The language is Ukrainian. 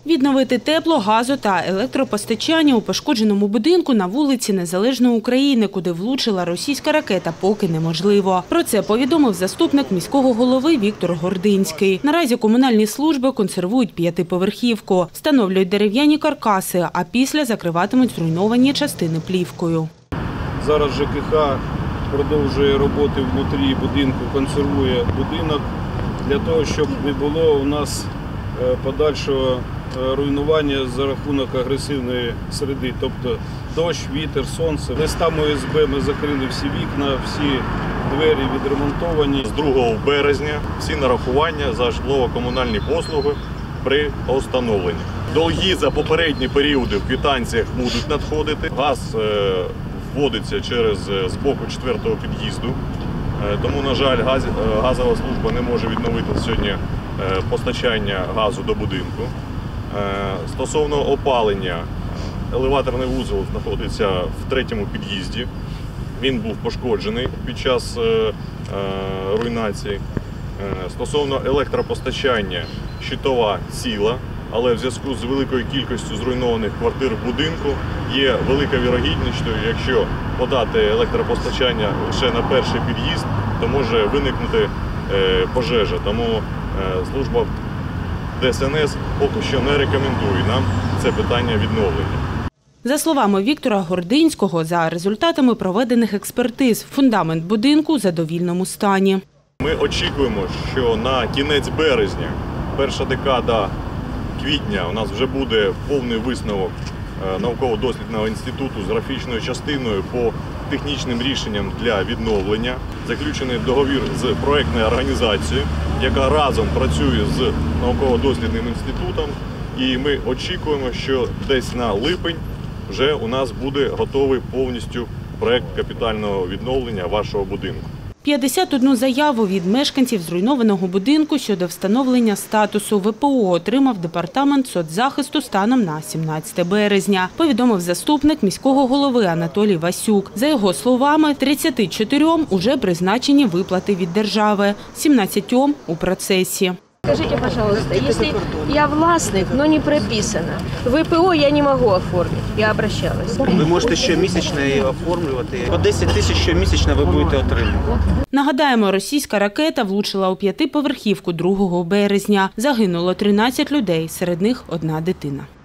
Відновити тепло, газу та електропостачання у пошкодженому будинку на вулиці Незалежної України, куди влучила російська ракета, поки неможливо. Про це повідомив заступник міського голови Віктор Гординський. Наразі комунальні служби консервують п'ятиповерхівку, встановлюють дерев'яні каркаси, а після закриватимуть зруйновані частини плівкою. Зараз ЖКХ продовжує роботи внутрі будинку, консервує будинок для того, щоб не було у нас подальшого руйнування за рахунок агресивної середи, тобто дощ, вітер, сонце. Листами ОСБ ми закрили всі вікна, всі двері відремонтовані. З 2 березня всі нарахування за житлово-комунальні послуги при встановленні. Долги за попередні періоди в квитанціях будуть надходити. Газ вводиться з боку 4-го під'їзду, тому, на жаль, газова служба не може відновити сьогодні постачання газу до будинку. Стосовно опалення, елеваторний вузол знаходиться в 3-му під'їзді. Він був пошкоджений під час руйнації. Стосовно електропостачання, щитова ціла, але в зв'язку з великою кількістю зруйнованих квартир в будинку є велика вірогідність, що якщо подати електропостачання лише на перший під'їзд, то може виникнути пожежа. Тому служба ДСНС поки що не рекомендує нам це питання відновлення. За словами Віктора Гординського, за результатами проведених експертиз, фундамент будинку у задовільному стані. Ми очікуємо, що на кінець березня, перша декада квітня, у нас вже буде повний висновок науково-дослідного інституту з графічною частиною по технічним рішенням для відновлення. Заключений договір з проєктною організацією, яка разом працює з науково-дослідним інститутом. І ми очікуємо, що десь на липень вже у нас буде готовий повністю проєкт капітального відновлення вашого будинку. 51 заяву від мешканців зруйнованого будинку щодо встановлення статусу ВПО отримав департамент соцзахисту станом на 17 березня, повідомив заступник міського голови Анатолій Васюк. За його словами, 34 уже призначені виплати від держави, 17 у процесі. Скажите, пожалуйста, если я властник, но не прописано, ВПО я не могу оформить, я обращалась. Ви можете щомісячно її оформлювати. По 10 тисяч щомісячно ви будете отримувати. Нагадаємо, російська ракета влучила у п'ятиповерхівку 2 березня. Загинуло 13 людей, серед них 1 дитина.